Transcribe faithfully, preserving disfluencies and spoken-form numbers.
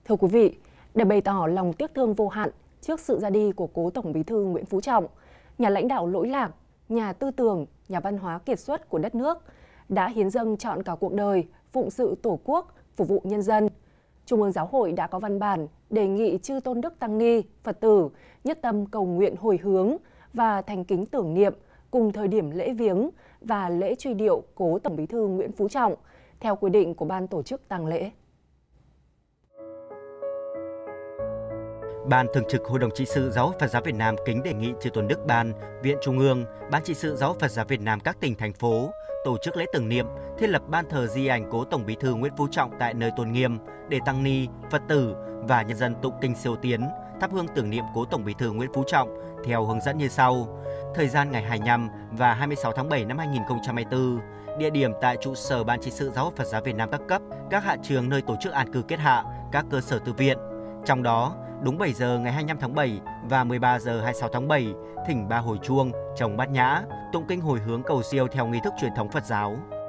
Thưa quý vị, để bày tỏ lòng tiếc thương vô hạn trước sự ra đi của cố Tổng Bí thư Nguyễn Phú Trọng, nhà lãnh đạo lỗi lạc, nhà tư tưởng, nhà văn hóa kiệt xuất của đất nước, đã hiến dâng trọn cả cuộc đời phụng sự Tổ quốc, phục vụ nhân dân. Trung ương Giáo hội đã có văn bản đề nghị chư tôn đức tăng ni, Phật tử nhất tâm cầu nguyện hồi hướng và thành kính tưởng niệm cùng thời điểm lễ viếng và lễ truy điệu cố Tổng Bí thư Nguyễn Phú Trọng theo quy định của ban tổ chức tang lễ. Ban Thường trực Hội đồng Trị sự Giáo hội Phật giáo Việt Nam kính đề nghị chư tôn đức Ban, Viện Trung ương, Ban Trị sự Giáo hội Phật giáo Việt Nam các tỉnh thành phố tổ chức lễ tưởng niệm, thiết lập ban thờ di ảnh cố Tổng Bí thư Nguyễn Phú Trọng tại nơi tôn nghiêm để tăng ni, Phật tử và nhân dân tụng kinh siêu tiến, thắp hương tưởng niệm cố Tổng Bí thư Nguyễn Phú Trọng theo hướng dẫn như sau. Thời gian ngày hai mươi lăm và hai mươi sáu tháng bảy năm hai nghìn không trăm hai mươi tư, địa điểm tại trụ sở Ban Trị sự Giáo hội Phật giáo Việt Nam các cấp, các hạ trường nơi tổ chức an cư kết hạ, các cơ sở tu viện. Trong đó, đúng bảy giờ ngày hai mươi lăm tháng bảy và mười ba giờ hai mươi sáu tháng bảy, thỉnh ba hồi chuông, trống bát nhã, tụng kinh hồi hướng cầu siêu theo nghi thức truyền thống Phật giáo.